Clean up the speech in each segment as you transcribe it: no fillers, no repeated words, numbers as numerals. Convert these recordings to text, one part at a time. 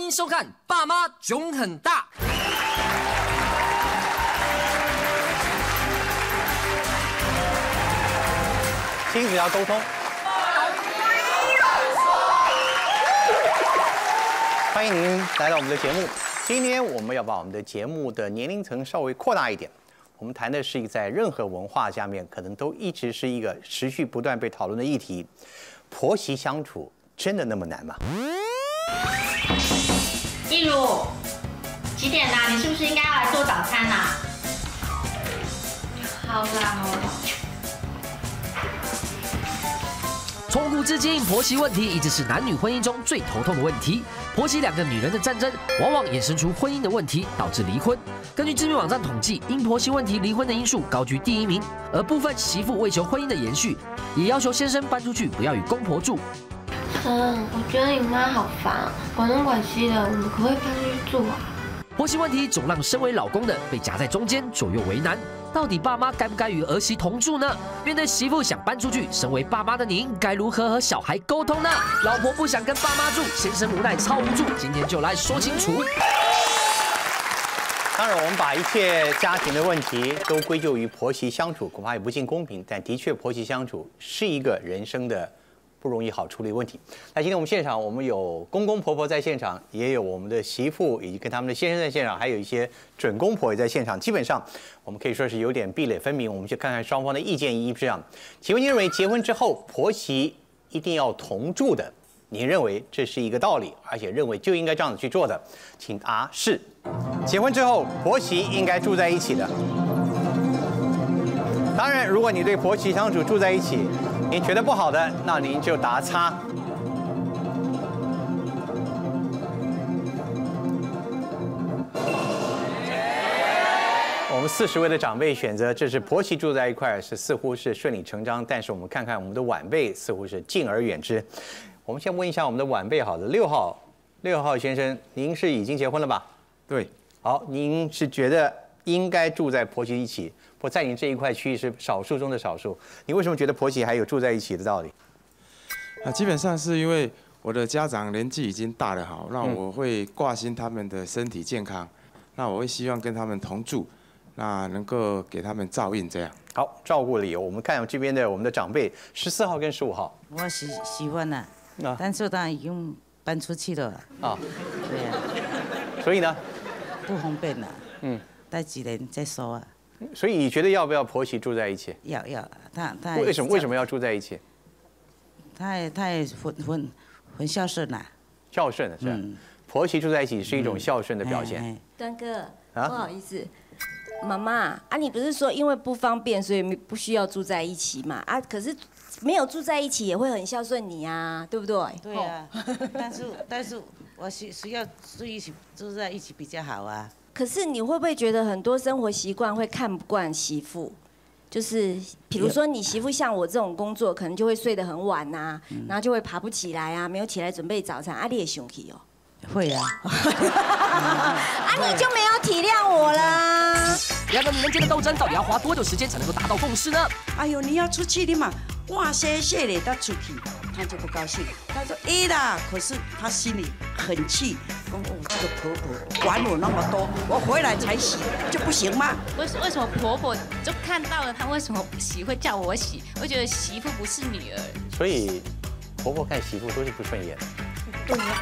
迎收看《爸妈囧很大》。 亲子要沟通。欢迎您来到我们的节目。今天我们要把我们的节目的年龄层稍微扩大一点。我们谈的是一个在任何文化下面可能都一直是一个持续不断被讨论的议题：婆媳相处真的那么难吗？ 一如，几点啦？你是不是应该要来做早餐啦？好啦，好啦。 从古至今，婆媳问题一直是男女婚姻中最头痛的问题。婆媳两个女人的战争，往往衍生出婚姻的问题，导致离婚。根据知名网站统计，因婆媳问题离婚的因素高居第1名。而部分媳妇为求婚姻的延续，也要求先生搬出去，不要与公婆住。 我觉得你妈好烦，管东管西的，我们可不可以搬出去住啊？ 婆媳问题总让身为老公的被夹在中间，左右为难。到底爸妈该不该与儿媳同住呢？面对媳妇想搬出去，身为爸妈的您该如何和小孩沟通呢？老婆不想跟爸妈住，先生无奈操不住，今天就来说清楚。 当然，我们把一切家庭的问题都归咎于婆媳相处，恐怕也不尽公平。但的确，婆媳相处是一个人生的不容易好处理的问题。那今天我们现场，我们有公公婆婆在现场，也有我们的媳妇以及跟他们的先生在现场，还有一些准公婆也在现场。基本上，我们可以说是有点壁垒分明。我们去看看双方的意见一不一样。请问您认为结婚之后婆媳一定要同住的？您认为这是一个道理，而且认为就应该这样子去做的？请答是。结婚之后婆媳应该住在一起的。当然，如果你对婆媳相处住在一起，您觉得不好的，那您就答叉。我们40位的长辈选择，这是婆媳住在一块，似乎是顺理成章。但是我们看看我们的晚辈，似乎是敬而远之。我们先问一下我们的晚辈，好了，6号先生，您是已经结婚了吧？ 对。 好，您是觉得应该住在婆媳一起？不在你这一块区域是少数中的少数，你为什么觉得婆媳还有住在一起的道理？ 基本上是因为我的家长年纪已经大了，好，那我会挂心他们的身体健康，那我会希望跟他们同住，那能够给他们照应这样。 好，照顾理由，我们看这边的我们的长辈，14号跟15号。 我喜欢了，但是他已经搬出去了。啊，对呀。 所以呢？ 不方便了。待几年再说啊。 所以你觉得要不要婆媳住在一起？ 要，他为什么要住在一起？ 他也很孝顺呐。 孝顺的是吧？婆媳住在一起是一种孝顺的表现。 端哥，不好意思，妈妈啊，你不是说因为不方便所以不需要住在一起嘛？啊，可是没有住在一起也会很孝顺你啊，对不对？ 对啊，但是我需要住在一起比较好啊。 可是你会不会觉得很多生活习惯会看不惯媳妇？就是比如说你媳妇像我这种工作，可能就会睡得很晚呐，然后就会爬不起来啊，没有起来准备早餐，啊，你也生气哦？ 会啊。 啊，你就没有体谅我啦？ 两个女人间的斗争，到底要花多久时间才能够达到共识呢？ 哎呦，你要出去的嘛，哇塞塞的他出去，他就不高兴。他说啦，可是他心里很气。哦，这个婆婆管我那么多，我回来才洗就不行吗？ 为什么婆婆就看到了她为什么不洗会叫我洗？我觉得媳妇不是女儿， 所以婆婆看媳妇都是不顺眼。 对呀。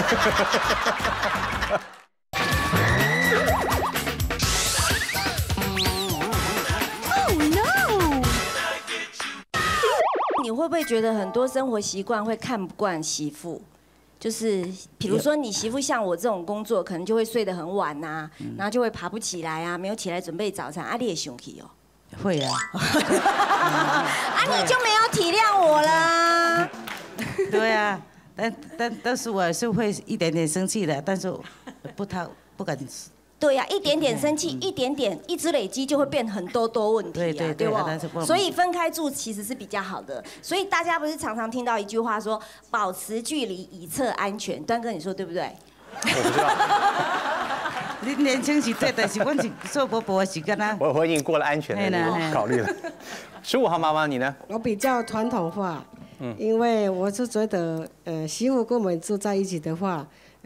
你会不会觉得很多生活习惯会看不惯媳妇？就是比如说你媳妇像我这种工作，可能就会睡得很晚呐，然后就会爬不起来啊，没有起来准备早餐，啊，你也生气哦？ 会啊。 啊，你就没有体谅我啦？ 对啊，但是我是会一点点生气的，但是不敢。 对呀，一点点生气，一点点，一直累积就会变很多问题啊，对不？所以分开住其实是比较好的。所以大家不是常常听到一句话说“保持距离以策安全”，端哥你说对不对？ 我不知道。 你年轻是对，但是我是做婆婆是跟他。 我已经过了安全的考虑了。15号妈妈你呢？ 我比较传统化，因为我是觉得，媳妇跟我们住在一起的话，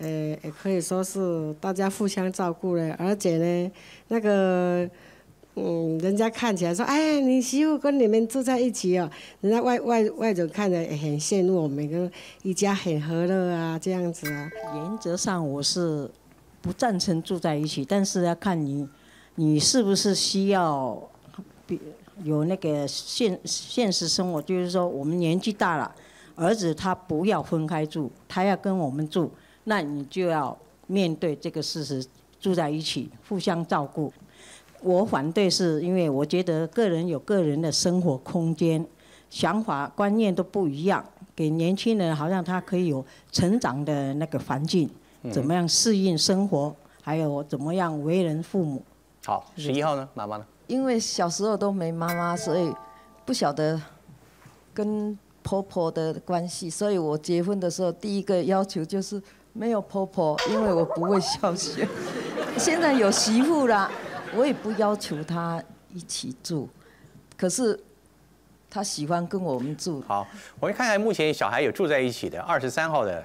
也可以说是大家互相照顾了，而且呢，那个。人家看起来说，哎，你媳妇跟你们住在一起哦，人家外人看着也很羡慕我们跟一家很和乐啊，这样子啊。 原则上我是不赞成住在一起，但是要看你是不是需要有那个现实生活，就是说我们年纪大了，儿子他不要分开住，他要跟我们住，那你就要面对这个事实，住在一起，互相照顾。我反对是因为我觉得个人有个人的生活空间，想法观念都不一样，给年轻人好像他可以有成长的那个环境，怎么样适应生活，还有怎么样为人父母。 好，11号呢？妈妈呢？ 因为小时候都没妈妈，所以不晓得跟婆婆的关系，所以我结婚的时候第一个要求就是没有婆婆，因为我不会孝顺。现在有媳妇啦。我也不要求他一起住，可是他喜欢跟我们住。 好，我们看看目前小孩有住在一起的23号的。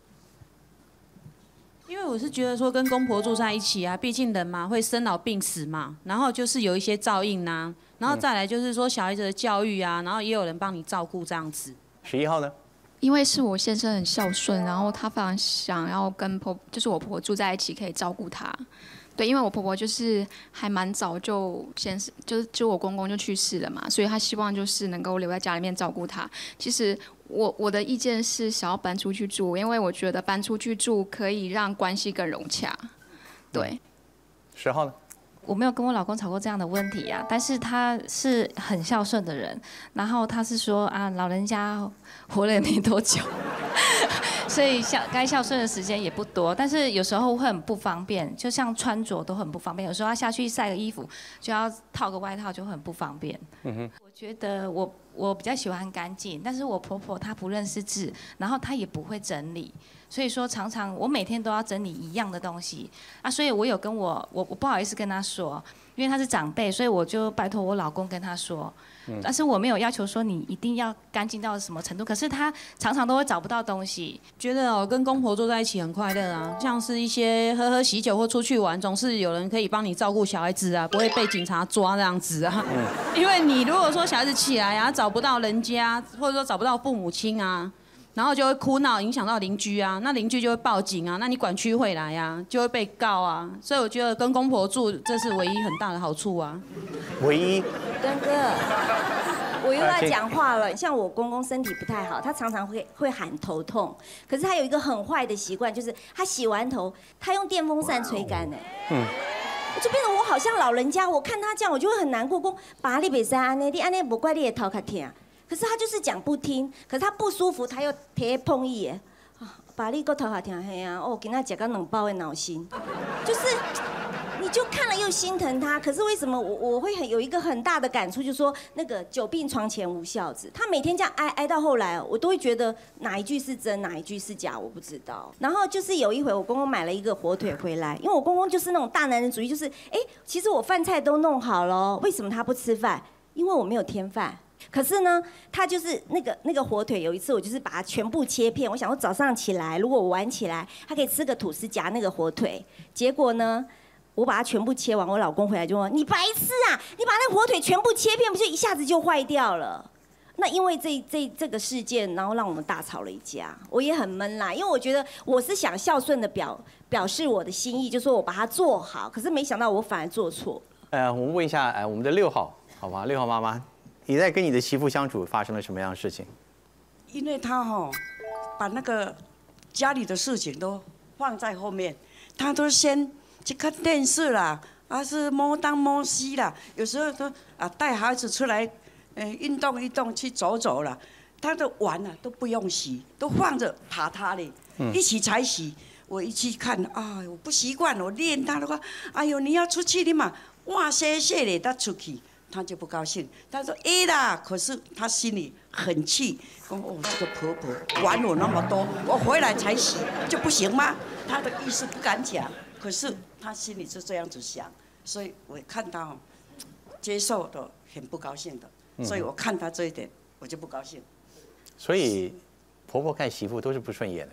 因为我是觉得说跟公婆住在一起啊，毕竟人嘛会生老病死嘛，然后就是有一些照应啊，然后再来就是说小孩子的教育啊，然后也有人帮你照顾这样子。 11号呢？ 因为是我先生很孝顺，然后他非常想要跟就是我婆婆住在一起，可以照顾他。对，因为我婆婆就是还蛮早就就我公公就去世了嘛，所以她希望就是能够留在家里面照顾他。其实我的意见是想要搬出去住，因为我觉得搬出去住可以让关系更融洽。对。 10号呢？ 我没有跟我老公吵过这样的问题啊，但是他是很孝顺的人，然后他是说啊，老人家活了也没多久，所以该孝顺的时间也不多，但是有时候会很不方便，就像穿着都很不方便，有时候要下去晒个衣服就要套个外套就很不方便。我觉得我比较喜欢干净，但是我婆婆她不认识字，然后她也不会整理，所以说常常我每天都要整理一样的东西啊，所以我有跟我不好意思跟她说，因为她是长辈，所以我就拜托我老公跟她说，但是我没有要求说你一定要干净到什么程度，可是她常常都会找不到东西。 觉得哦，跟公婆住在一起很快乐啊，像是一些喝喜酒或出去玩，总是有人可以帮你照顾小孩子啊，不会被警察抓这样子啊。因为你如果说小孩子起来啊，找不到人家，或者说找不到父母亲啊，然后就会哭闹，影响到邻居啊，那邻居就会报警啊，那你管区会来啊，就会被告啊。所以我觉得跟公婆住，这是唯一很大的好处啊。 唯一。 登哥，我又要讲话了。像我公公身体不太好，他常常会喊头痛，可是他有一个很坏的习惯，就是他洗完头，他用电风扇吹干就变成我好像老人家，我看他这样，我就会很难过。说爸，你袂使安尼，你安尼不怪你的头较痛。可是他就是讲不听，可是他不舒服，他又提碰伊的。爸，你个头较痛，嘿啊，哦，今仔食到2包的脑心，就是你就看了又心疼他。可是为什么我会有一个很大的感触，就是说那个久病床前无孝子，他每天这样挨到后来，我都会觉得哪一句是真，哪一句是假，我不知道。然后就是有一回，我公公买了一个火腿回来，因为我公公就是那种大男人主义，就是其实我饭菜都弄好了，为什么他不吃饭？因为我没有添饭。可是呢，他就是那个火腿，有一次我就是把它全部切片，我想说早上起来，如果我晚起来，他可以吃个吐司夹那个火腿。结果呢，我把它全部切完，我老公回来就说：“你白痴啊！你把那火腿全部切片，不就一下子就坏掉了？”那因为这个事件，然后让我们大吵了一架，我也很闷啦，因为我觉得我是想孝顺的表示我的心意，就说我把它做好，可是没想到我反而做错。 我们问一下，我们的6号，好吧，6号妈妈。你在跟你的媳妇相处发生了什么样的事情？ 因为他把那个家里的事情都放在后面，他都先去看电视啦，是摸东摸西啦，有时候都带孩子出来，运动运动去走走啦，他的碗都不用洗，都放着爬他嘞，一起才洗。我一去看，我不习惯，我练他的话，哎呦，你要出去的嘛，哇塞塞的，他出去。他就不高兴，他说啦，可是他心里很气，说这个婆婆管我那么多，我回来才洗就不行吗？他的意思不敢讲，可是他心里是这样子想，所以我看他接受的很不高兴的，所以我看他这一点我就不高兴。 所以婆婆看媳妇都是不顺眼的，是吧？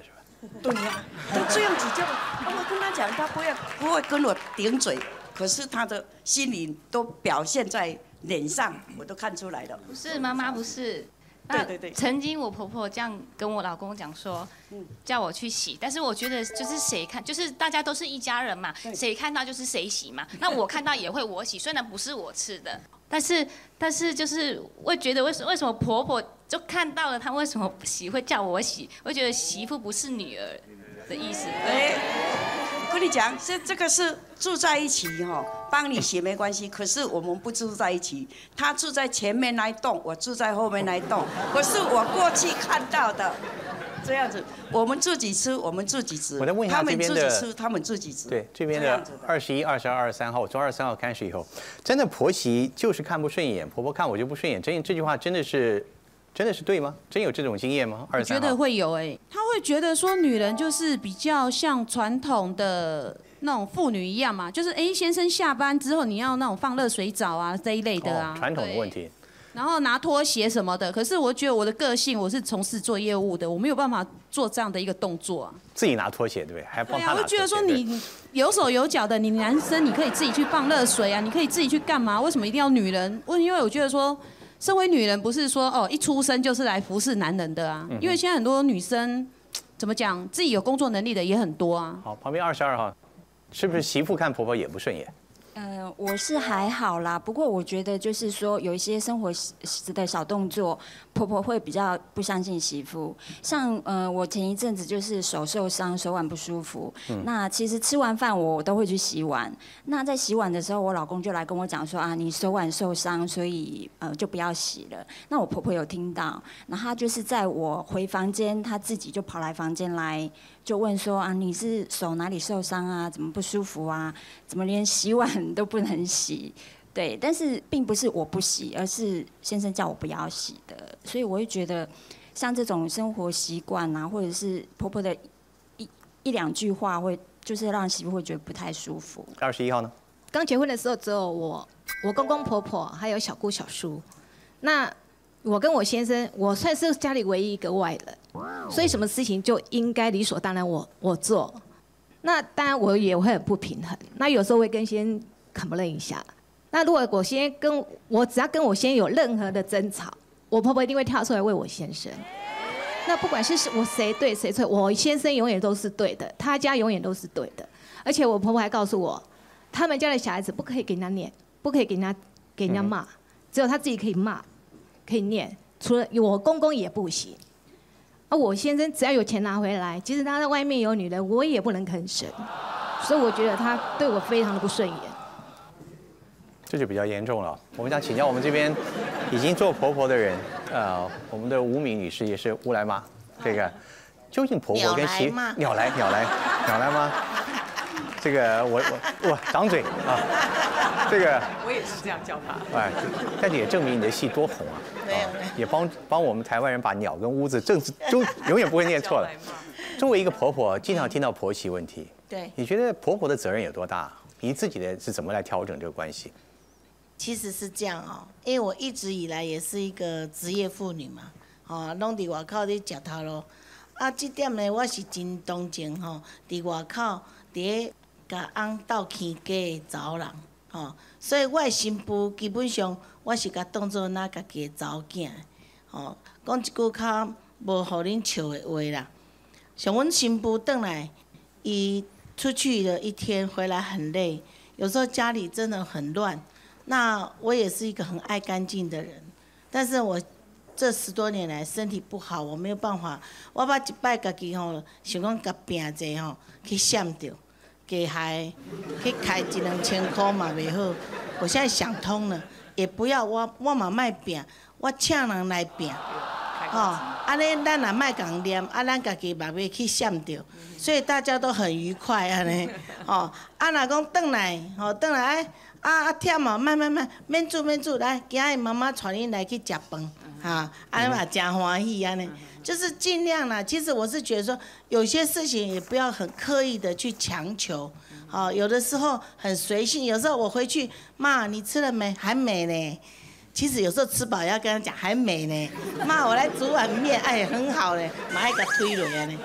对呀，他这样子叫我跟他讲，他不会跟我顶嘴，可是他的心里都表现在脸上，我都看出来了。 不是妈妈不是。对，曾经我婆婆这样跟我老公讲说，叫我去洗，但是我觉得就是谁看，就是大家都是一家人嘛，谁看到就是谁洗嘛。那我看到也会我洗，虽然不是我吃的，但是就是会觉得为什么婆婆就看到了她为什么洗会叫我洗，会觉得媳妇不是女儿的意思。 我跟你讲，这个是住在一起哈，帮你洗没关系。可是我们不住在一起，他住在前面那一栋，我住在后面那一栋。可是我过去看到的，这样子，我们自己吃，我们自己吃。 我再问一下这边的， 他们自己吃，他们自己吃。 对，这边的21、22、23号，从23号开始以后，真的婆媳就是看不顺眼，婆婆看我就不顺眼，这句话真的是对吗？真有这种经验吗？23号。 我觉得会有他会觉得说女人就是比较像传统的那种妇女一样嘛，就是先生下班之后你要那种放热水澡啊这一类的啊， 传统的问题。 然后拿拖鞋什么的，可是我觉得我的个性，我是从事做业务的，我没有办法做这样的一个动作啊。 自己拿拖鞋对不对？还帮他拿拖鞋。 我觉得说你有手有脚的，你男生你可以自己去放热水啊，你可以自己去干嘛？为什么一定要女人？因为我觉得说。身为女人，不是说一出生就是来服侍男人的啊，因为现在很多女生怎么讲，自己有工作能力的也很多啊。 好，旁边22号，是不是媳妇看婆婆也不顺眼？ 我是还好啦，不过我觉得就是说有一些生活的小动作，婆婆会比较不相信媳妇。像我前一阵子就是手受伤，手腕不舒服，那其实吃完饭我都会去洗碗。那在洗碗的时候，我老公就来跟我讲说啊，你手腕受伤，所以就不要洗了。那我婆婆有听到，然后她就是在我回房间，她自己就跑来房间来。就问说啊，你是手哪里受伤啊？怎么不舒服啊？怎么连洗碗都不能洗？对，但是并不是我不洗，而是先生叫我不要洗的。所以我会觉得，像这种生活习惯啊，或者是婆婆的一两句话，会就是让媳妇会觉得不太舒服。 21号呢？ 刚结婚的时候只有我公公婆婆还有小姑小叔，那我跟我先生，我算是家里唯一一个外人。所以什么事情就应该理所当然我做，那当然我也会很不平衡。那有时候会跟先生complain一下。那如果我先只要跟我先生有任何的争吵，我婆婆一定会跳出来为我先生。那不管是我谁对谁错，我先生永远都是对的，他家永远都是对的。而且我婆婆还告诉我，他们家的小孩子不可以给人家念，不可以给人家骂，只有他自己可以骂，可以念。除了我公公也不行。我先生只要有钱拿回来，即使他在外面有女人，我也不能吭声。所以我觉得他对我非常的不顺眼。 这就比较严重了。我们想请教我们这边已经做婆婆的人，我们的吴敏女士也是乌来妈，这个究竟婆婆跟媳鸟来吗？这个我长嘴啊，这个我也是这样叫他。 哎，但也证明你的戏多红啊。也帮我们台湾人把鸟跟屋子就永远不会念错了。作为一个婆婆，经常听到婆媳问题， 对， 你觉得婆婆的责任有多大？你自己的是怎么来调整这个关系？ 其实是这样哦，因为我一直以来也是一个职业妇女嘛，拢伫外口咧食头路。这点呢，我是真同情伫外口伫甲翁斗牵家的查某人，所以我的新妇基本上我是甲当做咱家己的查某囝，讲一句较无互恁笑的话啦。像阮新妇转来，伊出去了一天回来很累，有时候家里真的很乱。那我也是一个很爱干净的人，但是我这10多年来身体不好，我没有办法。我捌一摆家己想讲甲病者去闪掉。给孩去开1-2千块嘛袂好，我现在想通了，也不要我嘛卖拼，我请人来拼，安尼咱也卖共念，咱家己嘛袂去闪着，所以大家都很愉快安尼，若讲转来，忝哦，慢，免煮，来，今日妈妈带恁来去食饭，安尼嘛真欢喜安尼。就是尽量啦，其实我是觉得说，有些事情也不要很刻意的去强求，有的时候很随性，有时候我回去，妈，你吃了没？还没呢。其实有时候吃饱也要跟他讲还没呢。妈，我来煮碗面，哎，很好嘞，马上给他推落来呢。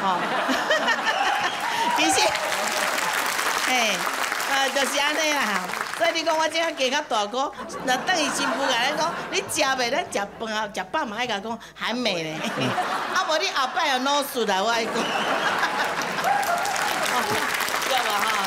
哦，其实，就是安尼啦。所以你讲我这样加较大个，那等伊新妇甲咱讲，你食袂？咱食饭后食饱嘛爱甲讲还没咧。啊，无你后摆有脑术啦，我爱讲。对吧？哈，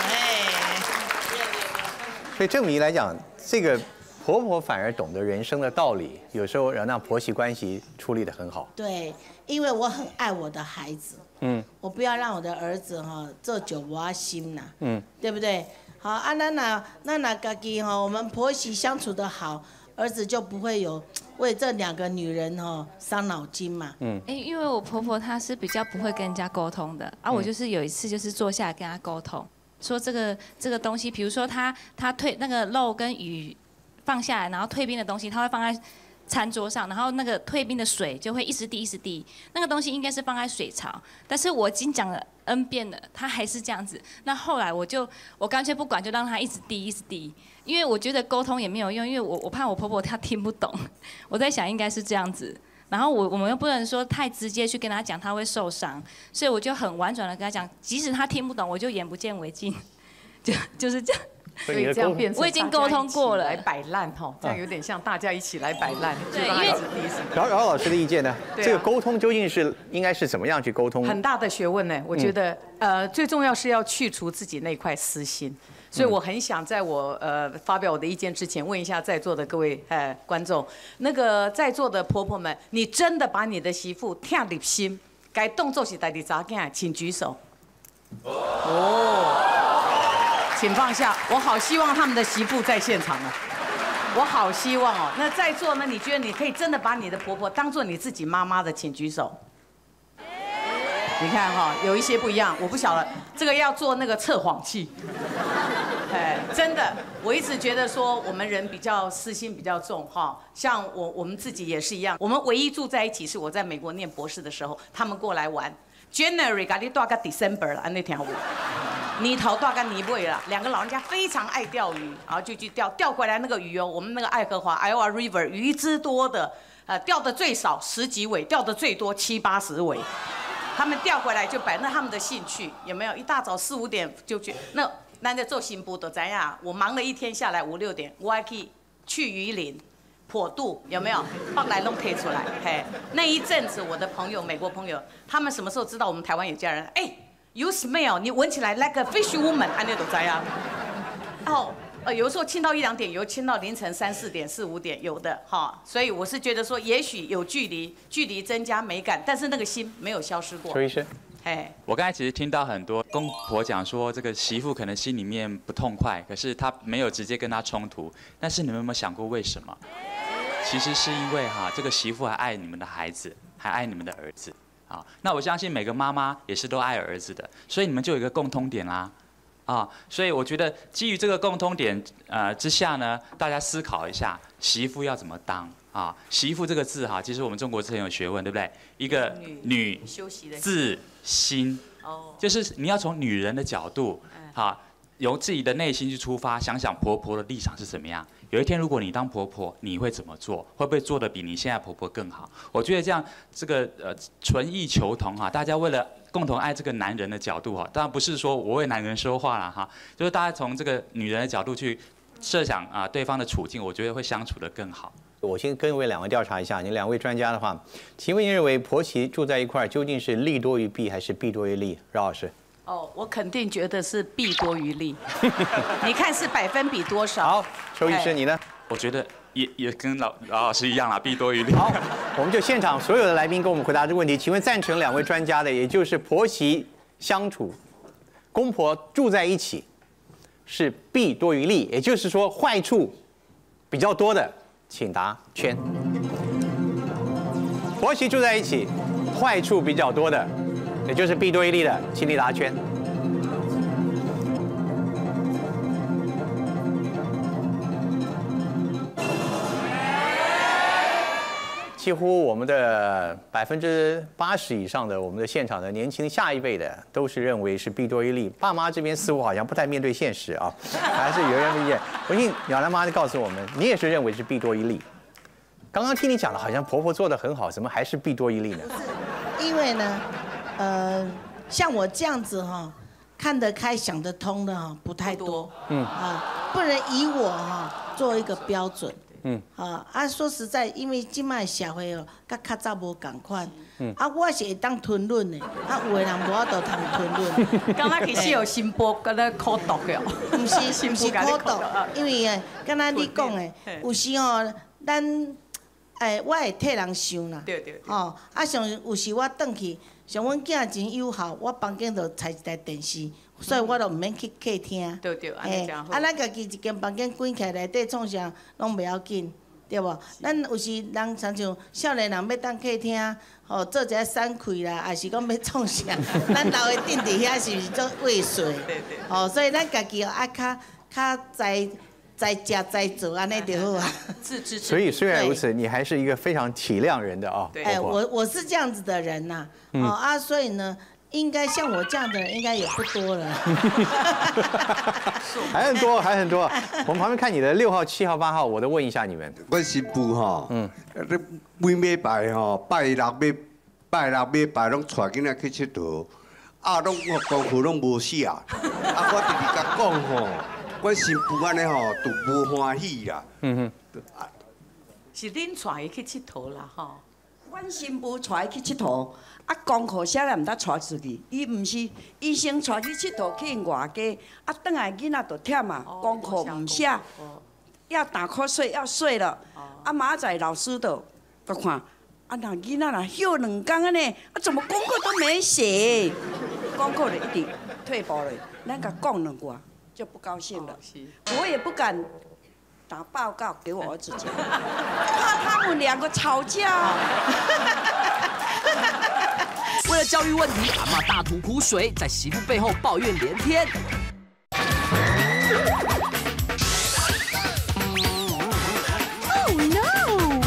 所以证明来讲，这个婆婆反而懂得人生的道理，有时候让婆媳关系处理得很好。 对，因为我很爱我的孩子，我不要让我的儿子做酒窝心呐，对不对？好啊，那家己我们婆媳相处得好，儿子就不会有为这2个女人伤脑筋嘛。 因为我婆婆她是比较不会跟人家沟通的，我就是有一次就是坐下来跟她沟通，说这个东西，比如说她退那个肉跟鱼放下来，然后退冰的东西，她会放在餐桌上，然后那个退冰的水就会一直滴一直滴，那个东西应该是放在水槽，但是我已经讲了 N 遍了，她还是这样子。那后来我干脆不管，就让她一直滴一直滴，因为我觉得沟通也没有用，因为我怕我婆婆她听不懂，我在想应该是这样子。然后我们又不能说太直接去跟她讲，她会受伤，所以我就很婉转的跟她讲，即使她听不懂，我就眼不见为净，就是这样。 所以这样变成我已经沟通过了， 来摆烂哈，这样有点像大家一起来摆烂。 对，因为饶老师的意见呢？这个沟通究竟应该是怎么样去沟通？ 很大的学问呢，我觉得最重要是要去除自己那块私心。所以我很想在我发表我的意见之前，问一下在座的各位观众，那个在座的婆婆们，你真的把你的媳妇听入心，该动作是带你查囝，请举手。请放下，我好希望他们的媳妇在现场啊！我好希望哦。那在座呢？你觉得你可以真的把你的婆婆当做你自己妈妈的，请举手。你看哈，有一些不一样，我不晓得这个要做那个测谎器。真的，我一直觉得说我们人比较私心比较重哈，像我们自己也是一样。我们唯一住在一起是我在美国念博士的时候，他们过来玩 ，January 咖喱大概 December 了，那条路。泥头大概泥尾了，2个老人家非常爱钓鱼，然后就去钓回来那个鱼我们那个爱荷华 Iowa River 鱼之多的，钓的最少10几尾，钓的最多70、80尾。他们钓回来就摆那他们的兴趣，有没有？一大早4、5点就去，那咱在做新妇的怎样？我忙了一天下来5、6点，我还可以去鱼鳞。破肚有没有？放来弄推出来，那一阵子我的朋友，美国朋友，他们什么时候知道我们台湾有家人？You smell， 你闻起来 like a fish woman， 安那都这样。有时候亲到1、2点，有亲到凌晨3、4点、4、5点，有的哈。所以我是觉得说，也许有距离增加美感，但是那个心没有消失过。 邱医生， 我刚才其实听到很多公婆讲说，这个媳妇可能心里面不痛快，可是她没有直接跟她冲突。但是你们有没有想过为什么？其实是因为这个媳妇还爱你们的孩子，还爱你们的儿子。那我相信每个妈妈也是都爱儿子的，所以你们就有一个共通点啦，所以我觉得基于这个共通点之下呢，大家思考一下媳妇要怎么当媳妇这个字其实我们中国字很有学问，对不对？一个女字心，就是你要从女人的角度由自己的内心去出发，想想婆婆的立场是怎么样。有一天，如果你当婆婆，你会怎么做？会不会做得比你现在婆婆更好？我觉得这样，这个纯意求同大家为了共同爱这个男人的角度当然不是说我为男人说话了就是大家从这个女人的角度去设想对方的处境，我觉得会相处得更好。 我先跟2位调查一下，你2位专家的话，请问您认为婆媳住在一块儿究竟是利多于弊还是弊多于利？饶老师。 我肯定觉得是弊多于利。你看是百分比多少？ 好，邱医生你呢？ 我觉得也跟饶老师一样啦，弊多于利。 好，我们就现场所有的来宾跟我们回答这个问题。请问赞成2位专家的，也就是婆媳相处，公婆住在一起是弊多于利，也就是说坏处比较多的，请答圈。婆媳住在一起，坏处比较多的，也就是弊多于利的，请你答圈。几乎我们的80%以上的我们的现场的年轻下一辈的都是认为是弊多于利。爸妈这边似乎好像不太面对现实还是有人意见。我信鸟兰妈就告诉我们，你也是认为是弊多于利。刚刚听你讲的好像婆婆做得很好，怎么还是弊多于利呢？ 因为呢， 像我这样子哈，看得开、想得通的哈不太多。不能以我哈做一个标准。说实在，因为今麦社会哦，甲较早无共款。我是会当吞论的，有的人无法度通吞论。 刚刚其实有心波跟那苦毒的， 不是苦毒，因为刚才你讲的，有时哦，咱我会替人想啦。对。像有时我转去，像阮囝真友好，我房间就插一台电视，所以我就毋免去客厅。对，安尼真好。咱家己一间房间关起来，内底创啥拢袂要紧。对无？咱有时人常像少年人要当客厅，做一下山葵啦，还是讲要创啥？咱老的顶伫遐是毋是做畏水？对。所以咱家己爱较在食在做安尼就好啊。 所以虽然如此，你还是一个非常体谅人的啊。 我是这样子的人呐。所以呢。应该像我这样的人应该也不多了， 还很多。我们旁边看你的6号、7号、8号，我都问一下你们。 我媳妇吼，每礼拜吼，拜六礼拜拢带囡仔去佚佗，拢功夫拢无写，我直直甲讲吼，我媳妇安尼吼都无欢喜啦。 是恁带伊去佚佗啦吼。 阮新妇带伊去佚佗。功课写了毋得带出去，伊毋是医生带去佚佗去外家，转来囡仔就忝啊，功课毋写，要打瞌睡要睡了，明仔老师就看，那囡仔若休2天安尼，怎么功课都没写，功课就一直退步了，咱甲讲2句就不高兴了，我也不敢打报告给我儿子讲，怕他们2个吵架。 为了教育问题，阿嬷大吐苦水，在媳妇背后抱怨连天。 Oh no！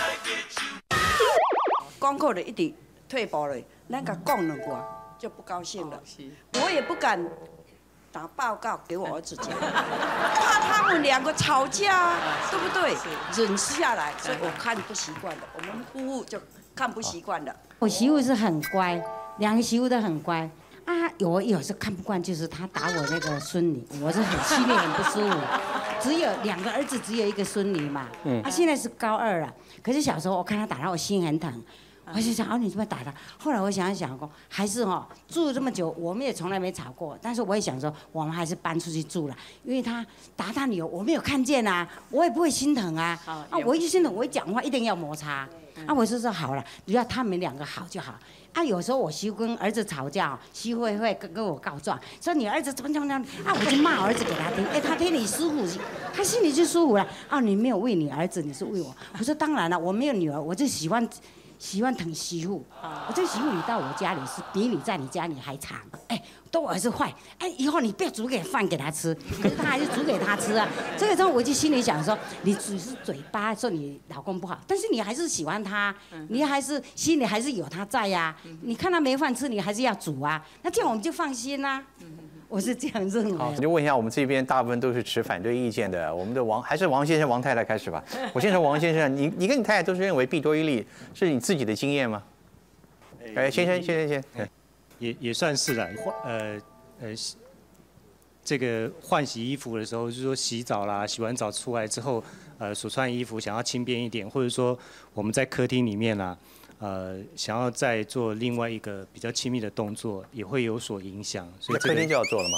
功课就一直退步了，咱甲讲2句就不高兴了。我也不敢打报告给我儿子讲，怕他们2个吵架，对不对？忍下来，所以我看不习惯的，我们夫妇就看不习惯的。 我媳妇是很乖，2个媳妇都很乖啊。有时候看不惯，就是她打我那个孙女，我是很心里很不舒服。只有2个儿子，只有1个孙女嘛。现在是高2了，可是小时候我看她打她，我心很疼。我就想，你怎么打她？后来我想一想，还是住了这么久，我们也从来没吵过。但是我也想说，我们还是搬出去住了，因为她打她女儿，我没有看见啊，我也不会心疼啊。我一心疼，我一讲话一定要摩擦。我就说好了，只要他们2个好就好。有时候我媳妇跟儿子吵架，媳妇会跟我告状，说你儿子怎么我就骂儿子给他听，他听你舒服，他心里就舒服了。你没有为你儿子，你是为我。我说当然了，我没有女儿，我就喜欢疼媳妇。我这媳妇你到我家里是比你在你家里还长。都我儿子坏，以后你不要煮饭给他吃，可是他还是煮给他吃啊。这个时候我就心里想说，你只是嘴巴说你老公不好，但是你还是喜欢他，你还是心里还是有他在呀。你看他没饭吃，你还是要煮啊，那这样我们就放心啦。我是这样认为。 好，就问一下，我们这边大部分都是持反对意见的。我们的还是王先生、王太太开始吧。我先说王先生，你跟你太太都是认为弊多于利，是你自己的经验吗？先生。 也算是啦，这个换洗衣服的时候，就是说洗澡啦，洗完澡出来之后，所穿衣服想要轻便一点，或者说我们在客厅里面啦，想要再做另外一个比较亲密的动作，也会有所影响。所以客厅就要做了吗？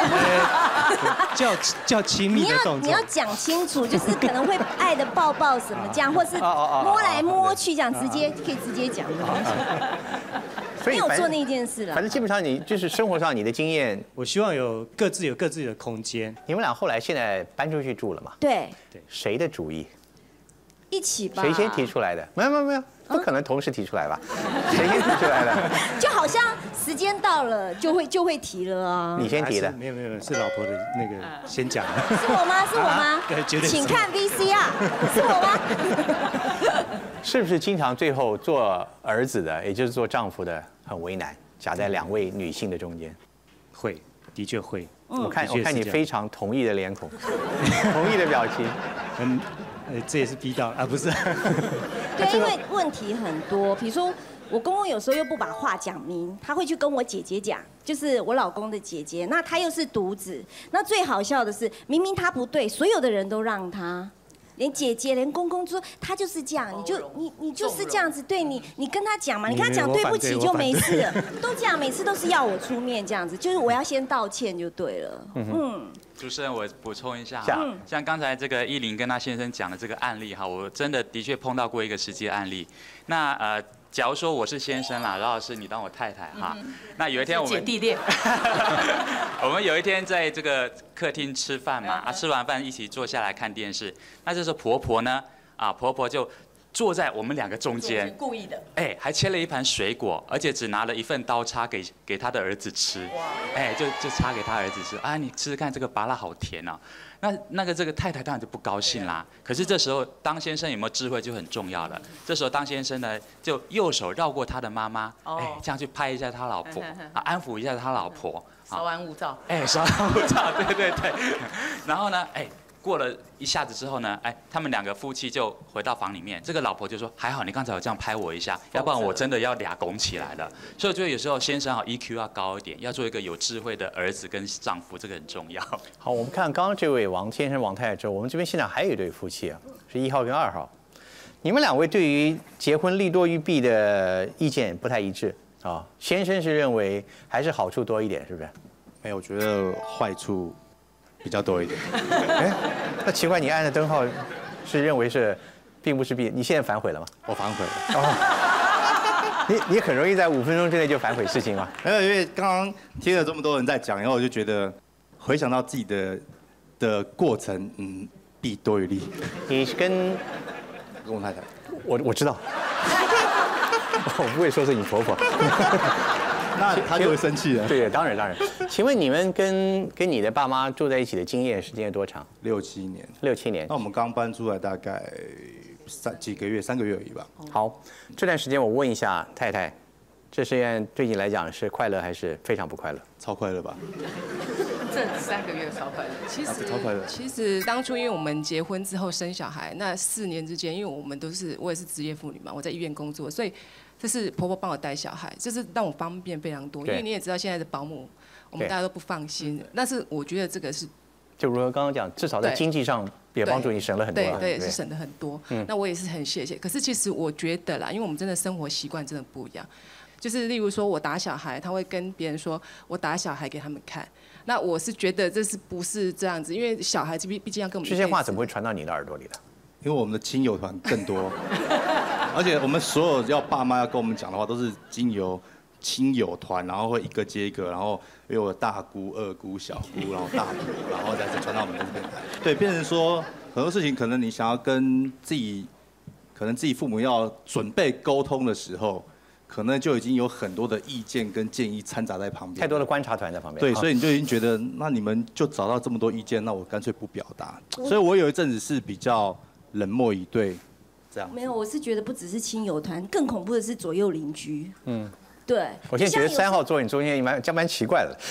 叫亲密的动作。 你要讲清楚，就是可能会爱的抱抱什么这样，或是摸来摸去这样，可以直接讲。没有做那件事了。 反正基本上你就是生活上你的经验， 我希望有各自的空间。 你们俩后来现在搬出去住了嘛？ 对。 谁的主意？ 一起吧。 谁先提出来的？没有，不可能同时提出来吧？谁先提出来的？ 就好像时间到了就会提了啊。 你先提的？ 没有，是老婆的那个先讲的。 是我吗？ 对，绝对。 请看 VCR， 是我吗？ 是不是经常最后做儿子的，也就是做丈夫的，很为难，夹在2位女性的中间？ 会，的确会。 我看你非常同意的脸孔，同意的表情。 这也是逼到啊，不是。 对，因为问题很多，比如说我公公有时候又不把话讲明，他会去跟我姐姐讲，就是我老公的姐姐，那他又是独子，那最好笑的是，明明他不对，所有的人都让他。连姐姐、连公公说他就是这样，你就是这样子，对你跟他讲嘛，你跟他讲对不起就没事了，都这样，每次都是要我出面这样子，就是我要先道歉就对了。 主持人，我补充一下，像刚才这个依林跟她先生讲的这个案例哈，我真的的确碰到过一个实际案例。那假如说我是先生啦，饶老师你当我太太哈，那有一天我们姐弟恋，我们有一天在这个客厅吃饭嘛，吃完饭一起坐下来看电视，那这时候婆婆呢，婆婆就坐在我们两个中间， 故意的， 还切了一盘水果，而且只拿了一份刀叉给他的儿子吃，就插给他儿子吃啊，你吃吃看这个芭乐好甜啊。这个太太当然就不高兴啦。可是这时候当先生有没有智慧就很重要了。这时候当先生呢，就右手绕过他的妈妈，这样去拍一下他老婆，安抚一下他老婆， 稍安勿躁。 稍安勿躁，对。然后呢，过了一下子之后呢，他们两个夫妻就回到房里面。这个老婆就说：“还好你刚才有这样拍我一下，要不然我真的要俩拱起来了。”所以我觉得有时候先生EQ 要高一点，要做一个有智慧的儿子跟丈夫，这个很重要。 好，我们看刚刚这位王先生、王太太之后，我们这边现场还有一对夫妻是1号跟2号。你们两位对于结婚利多于弊的意见不太一致啊？先生是认为还是好处多一点，是不是？ 没有，我觉得坏处比较多一点。 那奇怪，你按的灯号是认为是，并不是弊，你现在反悔了吗？ 我反悔了。 你很容易在5分钟之内就反悔事情吗？ 没有，因为刚刚听了这么多人在讲，然后我就觉得，回想到自己的过程，弊多于利。 你跟我太太， 我知道，我不会说是你婆婆。 那他就会生气了。 对，当然。请问你们跟你的爸妈住在一起的经验时间有多长 ？6、7年。 6、7年。 那我们刚搬出来大概3个月而已吧。 好，这段时间我问一下太太，这实验对你来讲是快乐还是非常不快乐？ 超快乐吧。 这3个月超快乐。 超快乐。 其实当初因为我们结婚之后生小孩，那4年之间，因为我也是职业妇女嘛，我在医院工作，所以这是婆婆帮我带小孩，就是让我方便非常多。因为你也知道现在的保姆，我们大家都不放心。但是我觉得这个是， 就如刚刚讲，至少在经济上也帮助你省了很多。 对，是省了很多。那我也是很谢谢。可是其实我觉得啦，因为我们真的生活习惯真的不一样。就是例如说我打小孩，他会跟别人说我打小孩给他们看。那我是觉得这是不是这样子？因为小孩子毕竟要跟我们。 这些话怎么会传到你的耳朵里的？ 因为我们的亲友团更多，而且我们所有要爸妈要跟我们讲的话，都是经由亲友团，然后会一个接一个，然后有我大姑、二姑、小姑，然后大婆，然后再传到我们这边来。对，变成说很多事情，可能你想要跟自己父母要准备沟通的时候，可能就已经有很多的意见跟建议掺杂在旁边， 太多的观察团在旁边。 对，所以你就已经觉得，那你们就找到这么多意见，那我干脆不表达。所以我有一阵子是比较冷漠以对，这样。 没有，我是觉得不只是亲友团，更恐怖的是左右邻居。对。 我现在觉得3号坐你中间蛮奇怪的。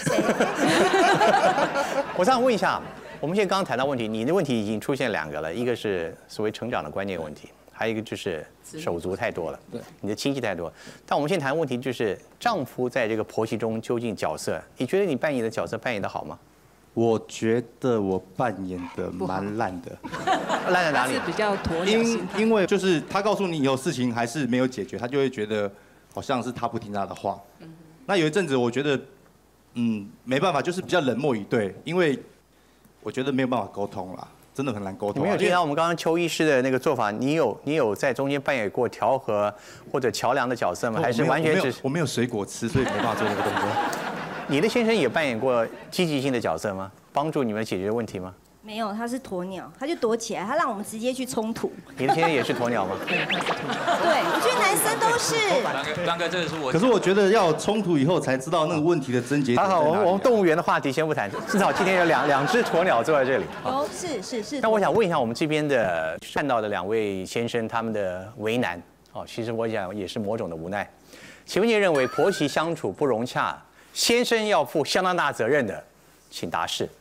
我想问一下，我们现在刚刚谈到问题，你的问题已经出现2个了，一个是所谓成长的观念问题。还有一个就是手足太多了，对，你的亲戚太多。但我们现在谈问题就是丈夫在这个婆媳中究竟角色，你觉得你扮演的角色扮演得好吗？ 我觉得我扮演的蛮烂的。 烂在哪里？ 是比较鸵鸟心态。 因为就是他告诉你以后事情还是没有解决，他就会觉得好像是他不听他的话。那有一阵子我觉得，没办法，就是比较冷漠以对，因为我觉得没有办法沟通啦。真的很难沟通。 你没有听到我们刚刚邱医师的那个做法？你有在中间扮演过调和或者桥梁的角色吗？还是完全只是我没有水果吃，所以没办法做那个动作。 你的先生也扮演过积极性的角色吗？帮助你们解决问题吗？ 没有，他是鸵鸟，他就躲起来，他让我们直接去冲突。 你的先生也是鸵鸟吗？ 对，我觉得男生都是。 张哥，这个是我。 可是我觉得要冲突以后才知道那个问题的症结点。 好，我们动物园的话题先不谈，至少今天有两只鸵鸟坐在这里。 哦，是。 那我想问一下，我们这边的看到的2位先生他们的为难，其实我想也是某种的无奈。请问您认为婆媳相处不融洽，先生要负相当大责任的，请答是。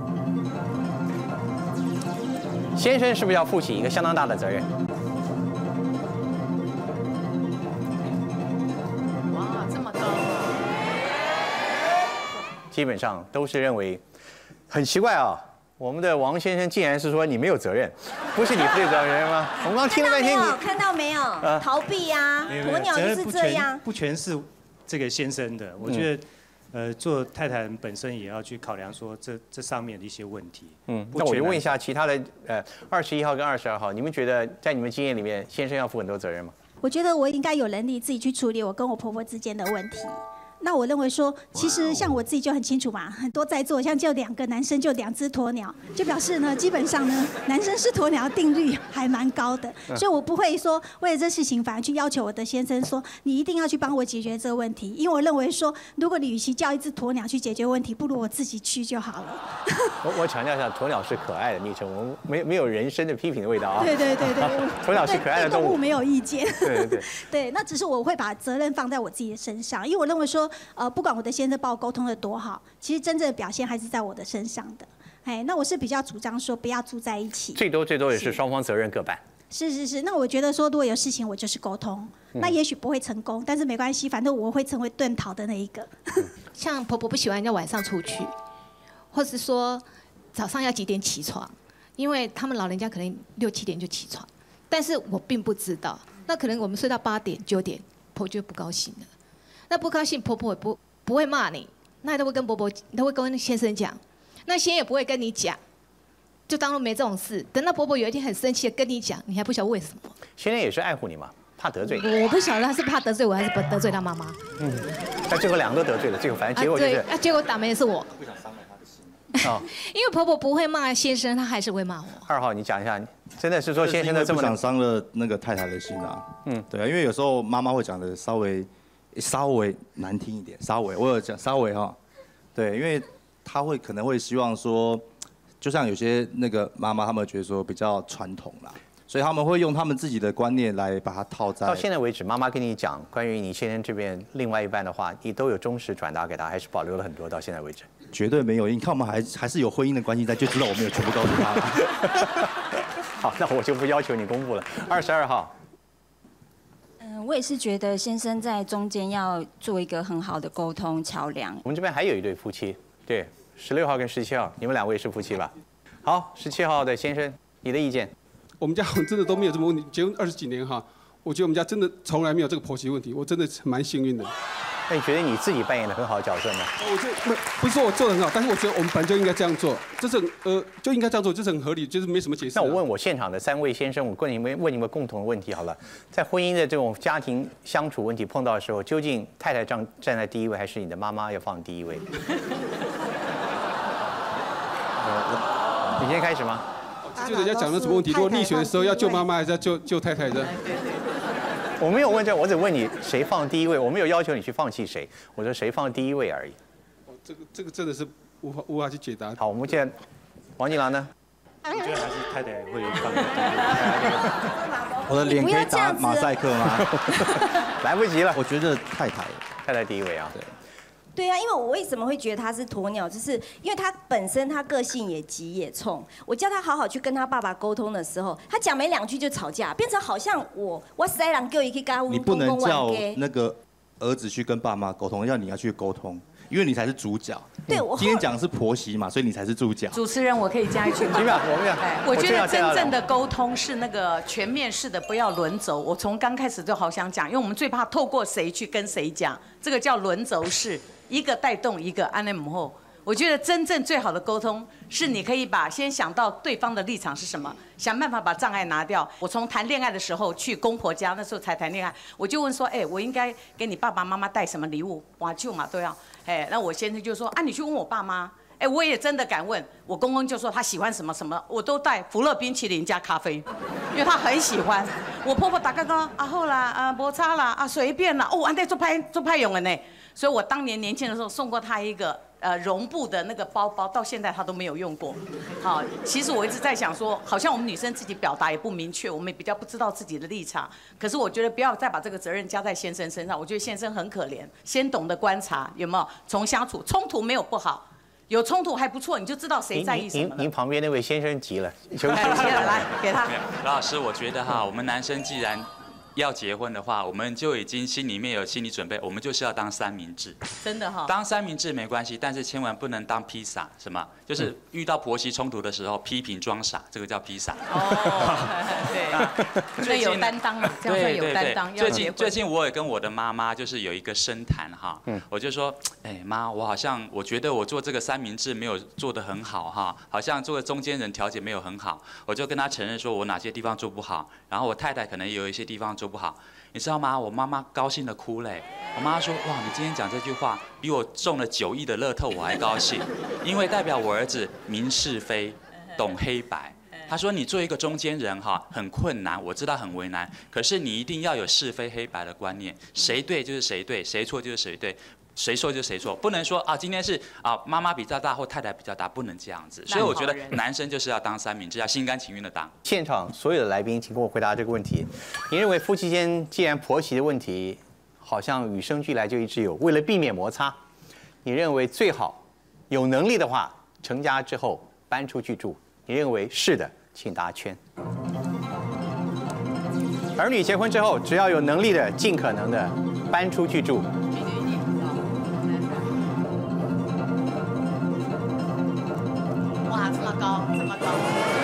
先生是不是要负起一个相当大的责任？ 基本上都是认为很奇怪啊。我们的王先生竟然是说你没有责任，不是你负责任吗？我们刚听了半天， 看到没有？逃避呀，鸵鸟就是这样。 不全是这个先生的，我觉得，做太太本身也要去考量说这上面的一些问题。 那我就问一下其他的21号跟22号，你们觉得在你们经验里面，先生要负很多责任吗？ 我觉得我应该有能力自己去处理我跟我婆婆之间的问题。那我认为说，其实像我自己就很清楚嘛，很多在座像就2个男生就2只鸵鸟，就表示呢，基本上呢，男生是鸵鸟定律还蛮高的，所以我不会说为了这事情反而去要求我的先生说，你一定要去帮我解决这个问题，因为我认为说，如果你与其叫一只鸵鸟去解决问题，不如我自己去就好了。 我强调一下，鸵鸟是可爱的昵称，我们没有人身的批评的味道啊。 对， 鸵鸟是可爱的动物， 动物没有意见。 对。 对，那只是我会把责任放在我自己的身上，因为我认为说，不管我的先生帮我沟通的多好，其实真正的表现还是在我的身上的。那我是比较主张说不要住在一起，最多也是双方责任各半。是，那我觉得说如果有事情我就是沟通，那也许不会成功，但是没关系，反正我会成为遁逃的那一个。 像婆婆不喜欢人家晚上出去，或是说早上要几点起床，因为他们老人家可能6、7点就起床，但是我并不知道，那可能我们睡到8点、9点，婆婆就不高兴了。那不高兴，婆婆也不会骂你，那都会跟先生讲，那先生也不会跟你讲，就当做没这种事。等到婆婆有一天很生气的跟你讲，你还不晓得为什么。先生也是爱护你嘛，怕得罪你。我不晓得他是怕得罪我，还是得罪他妈妈。 但最后2个都得罪了，最后反正结果就是。 对，结果打没的是我。 不想伤害他的心。 因为婆婆不会骂先生，她还是会骂我。 2号，你讲一下，真的是说先生的这么不想伤了那个太太的心啊。对啊，因为有时候妈妈会讲的稍微难听一点，我有讲稍微哈，对，因为她可能会希望说，就像有些那个妈妈，他们觉得说比较传统啦，所以他们会用他们自己的观念来把它套在。 到现在为止，妈妈跟你讲关于你先生这边另外一半的话，你都有忠实转达给他，还是保留了很多到现在为止？ 绝对没有，你看我们还是有婚姻的关系在，就知道我没有全部告诉他了。 好，那我就不要求你公布了。22号。 我也是觉得先生在中间要做一个很好的沟通桥梁。 我们这边还有一对夫妻，对，16号跟17号，你们2位是夫妻吧？好，17号的先生，你的意见？ 我们家真的都没有这么问题，结婚20几年哈，我觉得我们家真的从来没有这个婆媳问题，我真的蛮幸运的。 那你觉得你自己扮演的很好的角色吗？ 我觉得不是说我做得很好，但是我觉得我们本来就应该这样做，这是就应该这样做，这是很合理，就是没什么解释。 那我问我现场的3位先生，我问你们共同的问题好了，在婚姻的这种家庭相处问题碰到的时候，究竟太太站在第一位，还是你的妈妈要放第一位？你先开始吗？ 就人家讲的什么问题？如果溺水的时候要救妈妈，还是要救太太的？ 我没有问这，我只问你谁放第一位，我没有要求你去放弃谁，我说谁放第一位而已。 这个真的是无法去解答。 好，我们现在王金郎呢？ 我觉得还是太太会放第一位。 我的脸可以打马赛克吗？ 来不及了。 我觉得太太第一位啊。 对啊，因为我为什么会觉得他是鸵鸟，就是因为他本身他个性也急也冲。我叫他好好去跟他爸爸沟通的时候，他讲没2句就吵架，变成好像我塞人叫一去跟你不能叫那个儿子去跟爸妈沟通，你要去沟通，因为你才是主角。 对，我今天讲的是婆媳嘛，所以你才是主角。 主持人，我可以加一句吗？我觉得真正的沟通是那个全面式的，不要轮轴。我从刚开始就好想讲，因为我们最怕透过谁去跟谁讲，这个叫轮轴式。一个带动一个，安内母后。我觉得真正最好的沟通是，你可以先想到对方的立场是什么，想办法把障碍拿掉。我从谈恋爱的时候去公婆家，那时候才谈恋爱，我就问说，我应该给你爸爸妈妈带什么礼物？哇舅嘛都要，那我先生就说，你去问我爸妈。我也真的敢问，我公公就说他喜欢什么什么，我都带福乐冰淇淋加咖啡，因为他很喜欢。我婆婆大概说好啦，无差啦，随便啦，安内做派用的呢。所以我当年年轻的时候送过他一个绒布的那个包包，到现在他都没有用过。好，其实我一直在想说，好像我们女生自己表达也不明确，我们也比较不知道自己的立场。可是我觉得不要再把这个责任加在先生身上，我觉得先生很可怜，先懂得观察有没有从相处，冲突没有不好。有冲突还不错，你就知道谁在意什么了。您旁边那位先生急了， 急了，来给他。 罗老师，我觉得我们男生既然要结婚的话，我们就已经心里面有心理准备，我们就是要当三明治。 真的哈。 当三明治没关系，但是千万不能当披萨。什么？就是遇到婆媳冲突的时候，批评装傻，这个叫披萨。 对，所以有担当嘛，这样算有担当。 最近我也跟我的妈妈就是有一个深谈哈，我就说，哎妈，我觉得我做这个三明治没有做得很好哈，好像做个中间人调解没有很好，我就跟她承认说我哪些地方做不好，然后我太太可能也有一些地方做不好，你知道吗？我妈妈高兴的哭嘞。我妈说，哇，你今天讲这句话比我中了9亿的乐透我还高兴，因为代表我儿子明是非，懂黑白。他说你做一个中间人哈很困难，我知道很为难，可是你一定要有是非黑白的观念，谁对就是谁对，谁错就是谁对。谁错就谁错，不能说啊，今天是啊妈妈比较大或太太比较大，不能这样子。所以我觉得男生就是要当三明治，要心甘情愿的当。 现场所有的来宾，请跟我回答这个问题：你认为夫妻间既然婆媳的问题好像与生俱来就一直有，为了避免摩擦，你认为最好有能力的话，成家之后搬出去住？你认为是的，请答圈。儿女结婚之后，只要有能力的，尽可能的搬出去住。 哇，这么高，这么高！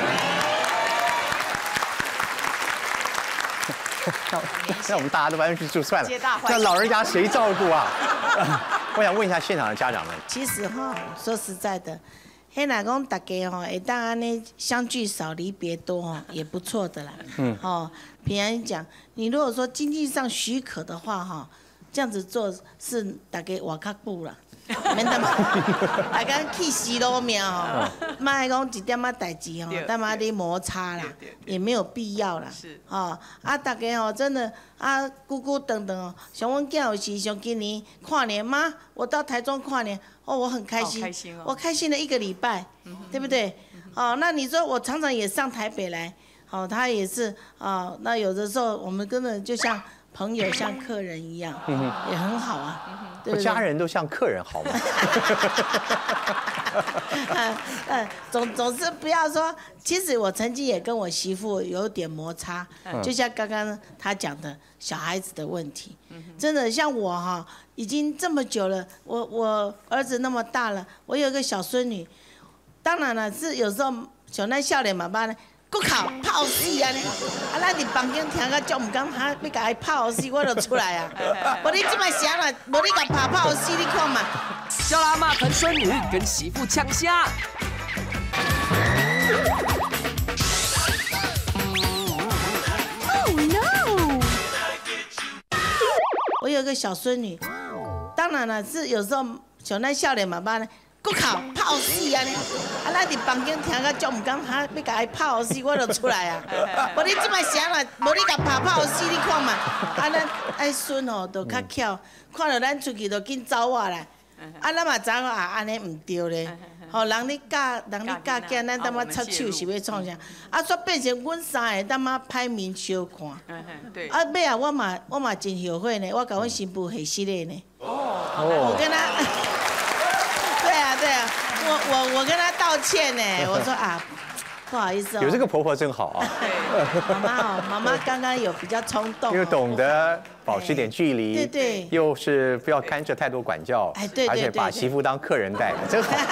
那我们大家都搬出去住算了皆大，欢喜那老人家谁照顾啊？我想问一下现场的家长们。 其实哈，说实在的，黑奶公大家哈，会当安尼相聚少离别多哈，也不错的啦。哦，平安讲，你如果说经济上许可的话哈，这样子做是大家活较久啦。免得嘛，大家去死路命吼，莫讲一点仔代志吼，但嘛咧摩擦啦，也没有必要啦。哦，啊，大家吼真的啊，久久长长哦，像阮囝有时像今年跨年，妈，我到台中跨年，哦，我很开心，我开心了1个礼拜，对不对？哦，那你说我常常也上台北来，哦，他也是啊，那有的时候我们根本就像朋友、像客人一样，也很好啊。 家人都像客人好吗？ 总是不要说。其实我曾经也跟我媳妇有点摩擦，就像刚刚他讲的小孩子的问题。真的像我哈，已经这么久了，我儿子那么大了，我有一个小孙女，当然了是有时候像咱少年妈妈呢。骨哭泡死安尼，啊！咱伫房间听个足唔敢，哈，要甲伊泡死，我就出来啊！无你即摆啥啦？无你甲爸泡死，你看嘛！ 小阿妈疼孙女，跟媳妇呛虾。 Oh no！ 我有个小孙女，当然了是有时候像咱少年妈妈呢。骨哭泡死安尼，啊！咱伫房间听个足唔敢，哈，要甲伊泡死，我就出来啊！无你即摆啥啦？无你甲爸泡死，你看嘛！啊，咱爱孙哦，就较巧，看到咱出去就紧走啊啦！啊，咱嘛知影啊，安尼唔对咧。吼，人咧教囝，咱当嘛插手是要创啥？啊，煞变成阮三个当嘛歹面相看。啊，尾啊，我嘛真后悔呢，我甲阮新妇下失礼呢。我跟他。对啊，我跟他道歉呢，我说啊，不好意思哦。 有这个婆婆真好啊。 妈妈刚刚有比较冲动。 又懂得保持一点距离， 对， 又是不要干涉太多管教， 哎，对， 而且把媳妇当客人待，真好。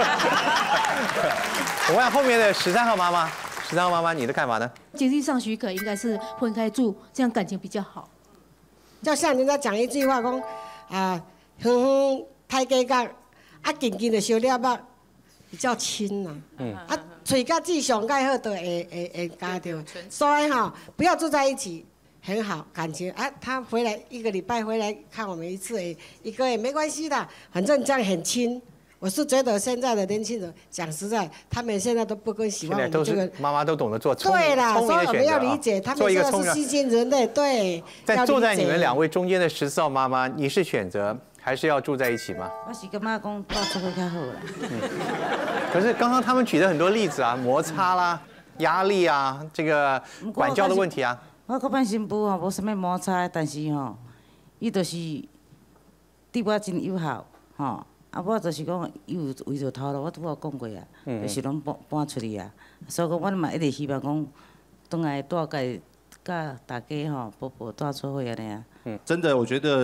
我问后面的13号妈妈，13号妈妈，你的看法呢？ 经济上许可，应该是分开住，这样感情比较好。 就像人家讲一句话，讲啊，哼哼，太计较。啊，近近的烧了肉比较亲呐。啊，嘴甲子上盖好都会加掉。所以哈，不要住在一起，很好感情啊。他回来1个礼拜回来看我们1次，1个月没关系的，反正这样很亲。我是觉得现在的年轻人，讲实在，他们现在都不更喜欢我们这个。 妈妈都懂得做聪明对啦， 的选择。 所以我们要理解，他们现在是新兴人类，对。 在坐在你们2位中间的14号妈妈，你是选择？还是要住在一起吗？ 我是感觉讲到处会较好啦。 可是刚刚他们举了很多例子啊，摩擦啦、压力啊，这个管教的问题啊。 我跟阮新妇吼无啥物摩擦，但是吼，伊就是对我真友好，吼。啊，我就是讲，伊有为着头路，我拄有讲过啊，就是拢搬出去啊。所以讲，我嘛一直希望讲，转来住甲大家吼婆婆住做伙安尼啊。 真的，我觉得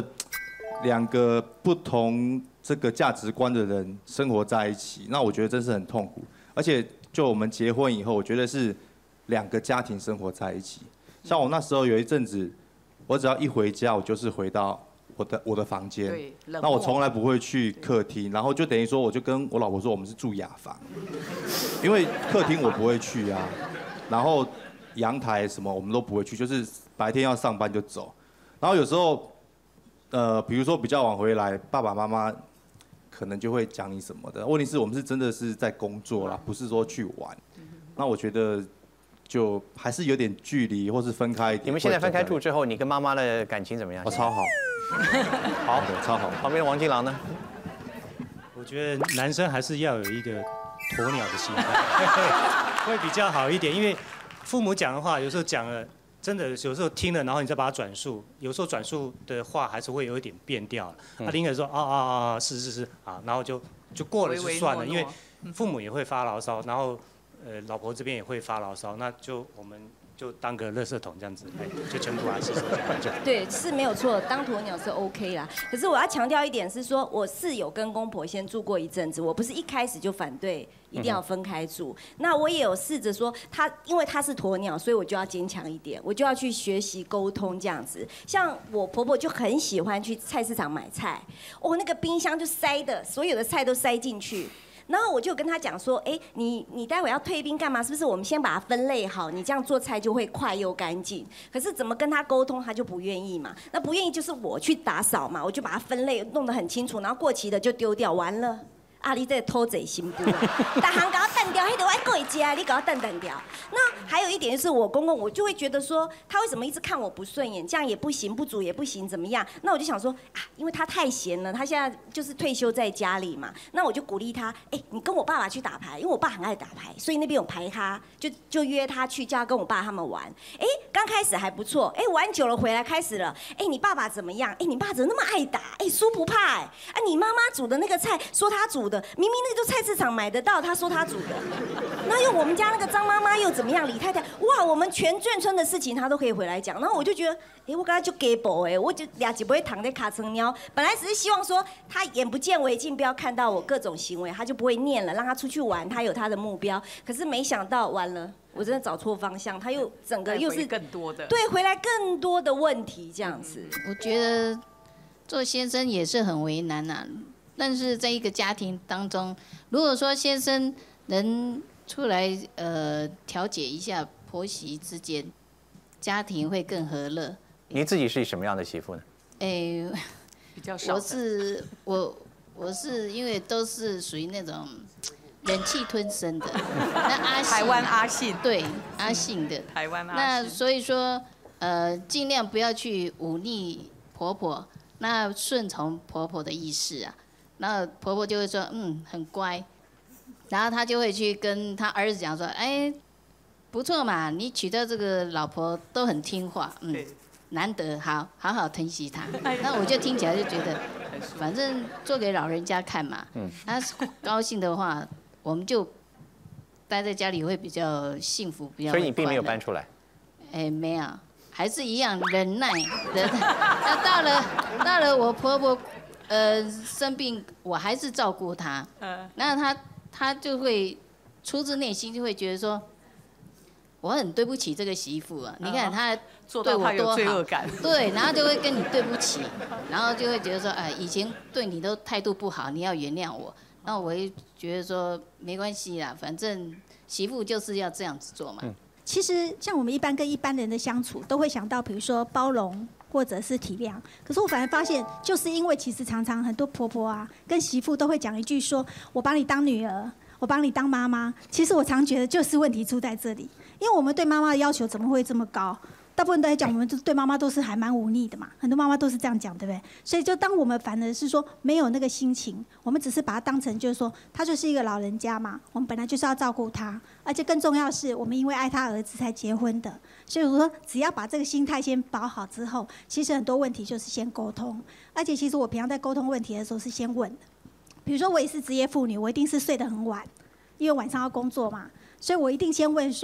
2个不同这个价值观的人生活在一起，那我觉得真是很痛苦。而且就我们结婚以后，我觉得是2个家庭生活在一起。像我那时候有一阵子，我只要一回家，我就是回到我的房间，那我从来不会去客厅，然后就等于说，我就跟我老婆说，我们是住雅房，因为客厅我不会去啊，然后阳台什么我们都不会去，就是白天要上班就走。然后有时候，比如说比较晚回来，爸爸妈妈可能就会讲你什么的。问题是我们是真的是在工作啦，不是说去玩。那我觉得就还是有点距离，或是分开一点。 你们现在分开住之后，你跟妈妈的感情怎么样？ 超好。 好， 超好。 旁边的王金郎呢？ 我觉得男生还是要有一个鸵鸟的心态，会比较好一点。因为父母讲的话，有时候讲了。真的有时候听了，然后你再把它转述，有时候转述的话还是会有一点变调了。他听了说是啊，然后就过了就算了，因为父母也会发牢骚，然后老婆这边也会发牢骚，那就我们就当个垃圾桶这样子，就全部把它吸收掉就好。 对，是没有错，当鸵鸟是 OK 啦。可是我要强调一点是说，我是有跟公婆先住过一阵子，我不是一开始就反对。一定要分开住。那我也有试着说，因为他是鸵鸟，所以我就要坚强一点，我就要去学习沟通这样子。像我婆婆就很喜欢去菜市场买菜，那个冰箱就塞的，所有的菜都塞进去。然后我就跟他讲说，你待会要退冰干嘛？是不是我们先把它分类好？你这样做菜就会快又干净。可是怎么跟他沟通，他就不愿意嘛。那不愿意就是我去打扫嘛，我就把它分类弄得很清楚，然后过期的就丢掉，完了。你这偷贼心不？大行给我淡掉，那个我爱过一家，你给我淡掉。那还有一点就是我公公，我就会觉得说，他为什么一直看我不顺眼？这样也不行，不煮也不行，怎么样？那我就想说因为他太闲了，他现在就是退休在家里嘛。那我就鼓励他，你跟我爸爸去打牌，因为我爸很爱打牌，所以那边有牌咖，就约他去，叫他跟我爸他们玩。刚开始还不错，玩久了回来开始了，你爸爸怎么样？你爸怎么那么爱打？输不怕你妈妈煮的那个菜说他煮的。明明那个就菜市场买得到，他说他煮的，那又我们家那个张妈妈又怎么样？李太太，哇，我们全眷村的事情他都可以回来讲。然后我就觉得，我刚才就给薄我就俩几不会躺在卡层喵。本来只是希望说他眼不见为净，不要看到我各种行为，他就不会念了，让他出去玩，他有他的目标。可是没想到完了，我真的找错方向，他又整个又是更多的， 对，回来更多的问题这样子。 我觉得做先生也是很为难呐。但是在一个家庭当中，如果说先生能出来调解一下婆媳之间，家庭会更和乐。 你自己是什么样的媳妇呢？ 比较少。 我是因为都是属于那种忍气吞声的。那阿信， 台湾阿信， 对阿信的台湾阿信。 那所以说尽量不要去忤逆婆婆，那顺从婆婆的意思啊。然后婆婆就会说，很乖，然后她就会去跟她儿子讲说，不错嘛，你娶的这个老婆都很听话，难得，好好疼惜她。那我就听起来就觉得，反正做给老人家看嘛，他高兴的话，我们就待在家里会比较幸福，比较。 所以你并没有搬出来？ 没有，还是一样忍耐。那到了我婆婆。生病我还是照顾他，那他就会出自内心就会觉得说，我很对不起这个媳妇啊，你看他对我多好，对，然后就会跟你对不起，然后就会觉得说，以前对你都态度不好，你要原谅我，那我会觉得说没关系啦，反正媳妇就是要这样子做嘛。 其实像我们一般跟一般人的相处，都会想到比如说包容。或者是体谅，可是我反而发现，就是因为其实常常很多婆婆啊跟媳妇都会讲一句说：“我把你当女儿，我把你当妈妈。”其实我常觉得就是问题出在这里，因为我们对妈妈的要求怎么会这么高？大部分都在讲，我们对妈妈都是还蛮忤逆的嘛，很多妈妈都是这样讲，对不对？所以就当我们反而是说没有那个心情，我们只是把它当成就是说，她就是一个老人家嘛，我们本来就是要照顾她，而且更重要的是，我们因为爱她儿子才结婚的，所以我说只要把这个心态先保好之后，其实很多问题就是先沟通，而且其实我平常在沟通问题的时候是先问的，比如说我也是职业妇女，我一定是睡得很晚，因为晚上要工作嘛，所以我一定先问说。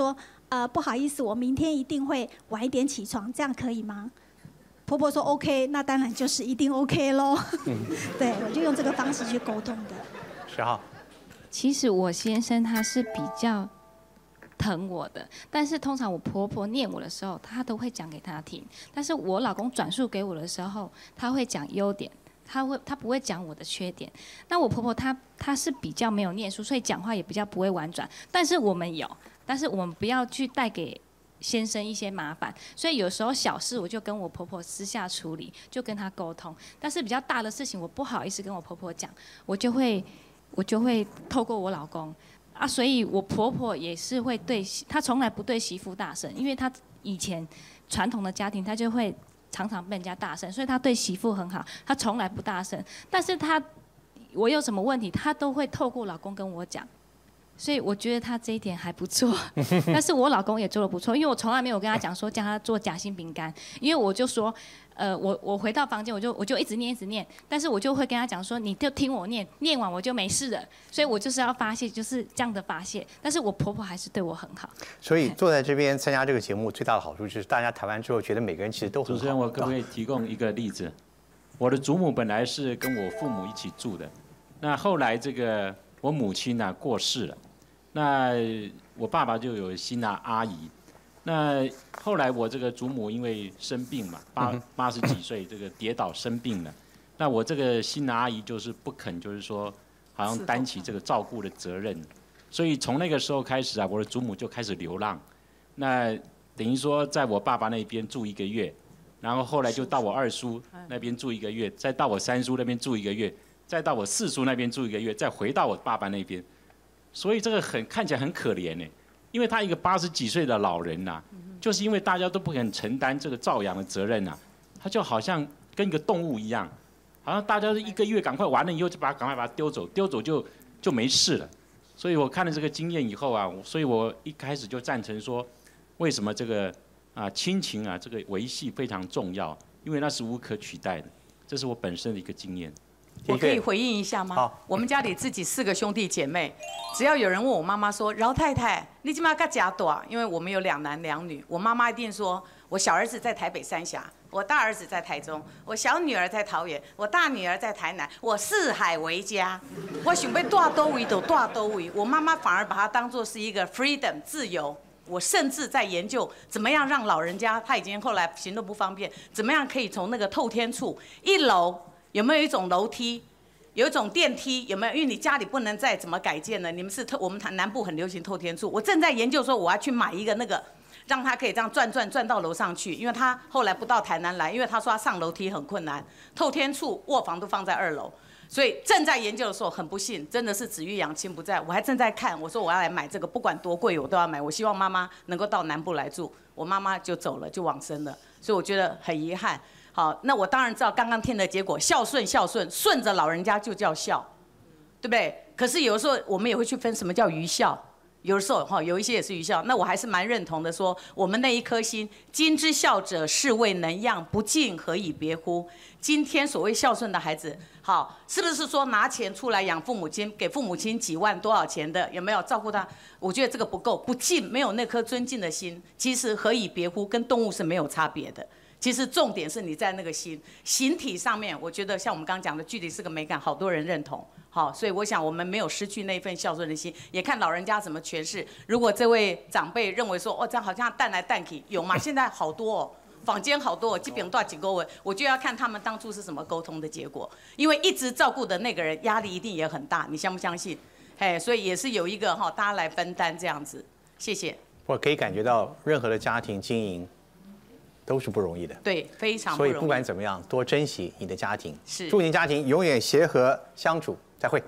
不好意思，我明天一定会晚一点起床，这样可以吗？婆婆说 OK， 那当然就是一定 OK 咯。对，我就用这个方式去沟通的。 10号。 其实我先生他是比较疼我的，但是通常我婆婆念我的时候，他都会讲给他听。但是我老公转述给我的时候，他会讲优点，他不会讲我的缺点。那我婆婆她是比较没有念书，所以讲话也比较不会婉转。但是我们有，但是我们不要去带给先生一些麻烦，所以有时候小事我就跟我婆婆私下处理，就跟她沟通。但是比较大的事情我不好意思跟我婆婆讲，我就会透过我老公啊，所以我婆婆也是会她从来不对媳妇大声，因为她以前传统的家庭她就会常常被人家大声，所以她对媳妇很好，她从来不大声。但是我有什么问题，她都会透过老公跟我讲。所以我觉得他这一点还不错，但是我老公也做得不错，因为我从来没有跟他讲说叫他做夹心饼干，因为我就说，我回到房间我就一直念，但是我就会跟他讲说，你就听我念完我就没事了，所以我就是要发泄，就是这样的发泄。但是我婆婆还是对我很好。 所以坐在这边参加这个节目最大的好处就是大家谈完之后觉得每个人其实都很好。 主持人，我可不可以提供一个例子？我的祖母本来是跟我父母一起住的，那后来这个我母亲呢过世了。那我爸爸就有新的阿姨，那后来我这个祖母因为生病嘛，80几岁这个跌倒生病了，那我这个新的阿姨就是不肯，就是说好像担起这个照顾的责任，所以从那个时候开始啊，我的祖母就开始流浪，那等于说在我爸爸那边住1个月，然后后来就到我2叔那边住1个月，再到我3叔那边住1个月，再到我4叔那边住1个月，再回到我爸爸那边。所以这个看起来很可怜呢，因为他一个80几岁的老人呐，就是因为大家都不肯承担这个照养的责任呐，他就好像跟一个动物一样，好像大家1个月赶快完了以后就赶快把他丢走就没事了。所以我看了这个经验以后啊，所以我一开始就赞成说，为什么这个亲情啊这个维系非常重要，因为那是无可取代的，这是我本身的一个经验。 我可以回应一下吗？好，我们家里自己4个兄弟姐妹，只要有人问我妈妈说：“饶太太，你今嘛干假多？”因为我们有2男2女，我妈妈一定说：“我小儿子在台北三峡，我大儿子在台中，我小女儿在桃园，我大女儿在台南，我四海为家。”我想被大都位都大都位，我妈妈反而把它当作是一个 freedom 自由。我甚至在研究怎么样让老人家，他已经后来行动不方便，怎么样可以从那个透天处1楼。有没有一种楼梯，有一种电梯？有没有？因为你家里不能再怎么改建了，你们我们南部很流行透天厝。我正在研究说我要去买一个那个，让他可以这样转到楼上去。因为他后来不到台南来，因为他说他上楼梯很困难，透天厝卧房都放在2楼，所以正在研究的时候，很不幸，真的是子欲养亲不在。我还正在看，我说我要来买这个，不管多贵我都要买。我希望妈妈能够到南部来住，我妈妈就走了，就往生了，所以我觉得很遗憾。好，那我当然知道刚刚听的结果，孝顺，顺着老人家就叫孝，对不对？可是有的时候我们也会去分什么叫愚孝，有的时候有一些也是愚孝。那我还是蛮认同的说，我们那一颗心，今之孝者，是谓能养，不敬何以别乎？今天所谓孝顺的孩子，好，是不是说拿钱出来养父母亲，给父母亲几万多少钱的，有没有照顾他？我觉得这个不够，不敬，没有那颗尊敬的心，其实何以别乎？跟动物是没有差别的。其实重点是你在那个心形体上面，我觉得像我们刚刚讲的，具体是个美感，好多人认同。好，所以我想我们没有失去那份孝顺的心，也看老人家怎么诠释。如果这位长辈认为说，哦，这样好像淡来淡去，有吗？现在好多哦，坊间好多哦，基本多几个位，我就要看他们当初是什么沟通的结果。因为一直照顾的那个人压力一定也很大，你相不相信？哎，所以也是有一个大家来分担这样子。谢谢。 我可以感觉到任何的家庭经营都是不容易的， 对，非常不容易。 所以不管怎么样，多珍惜你的家庭， 是， 祝你家庭永远协和相处。再会。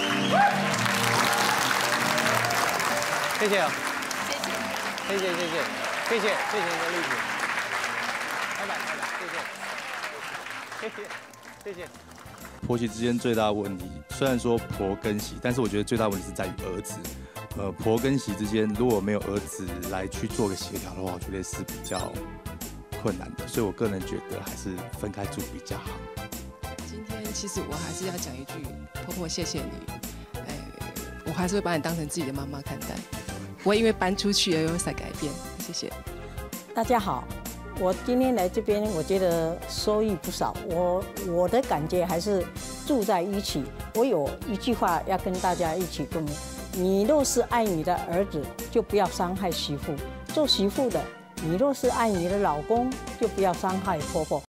谢谢啊，谢谢你的例子，拜拜，谢谢。 婆媳之间最大的问题，虽然说婆跟媳，但是我觉得最大的问题是在于儿子。婆跟媳之间如果没有儿子来去做个协调的话，我觉得是比较困难的，所以我个人觉得还是分开住比较好。 今天其实我还是要讲一句，婆婆谢谢你，我还是会把你当成自己的妈妈看待。 不会因为搬出去而有所改变。谢谢。 大家好，我今天来这边，我觉得收益不少。我的感觉还是住在一起。我有一句话要跟大家一起共勉：你若是爱你的儿子，就不要伤害媳妇；做媳妇的，你若是爱你的老公，就不要伤害婆婆。